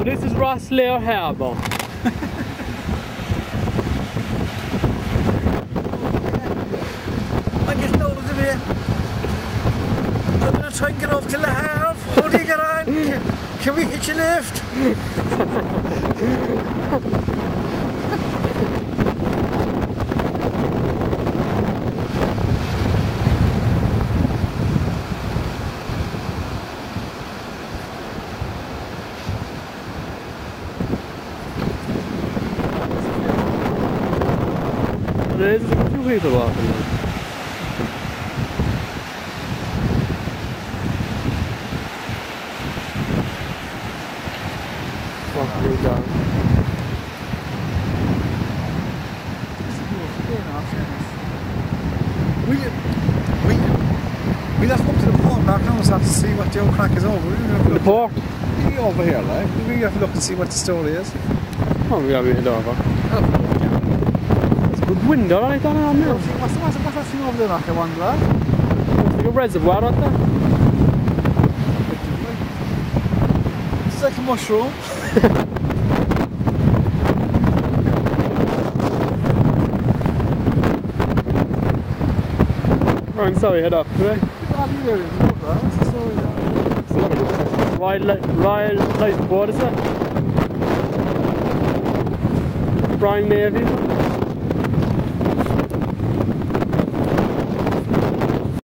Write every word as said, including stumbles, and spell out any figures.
So this is Rosslare Harbour. I'm getting older than here. I'm going to try and get off to the Harbour. How do you get on? Can, can we hitch a lift? Det är så mycket skit att vara. Fucking god. We, we, we have to go up to the port back now to see what the old crack is over. The port? Yeah, over here, like. We have to look and see what the story is. Oh, we have it over. It's a good window right on our mill. What's, what's, what's that thing over there, like, I wonder? It's like a reservoir right there. It's like a mushroom. Right, so we head up today. Royal, Royal Lifeboat, is it? Brian Navy.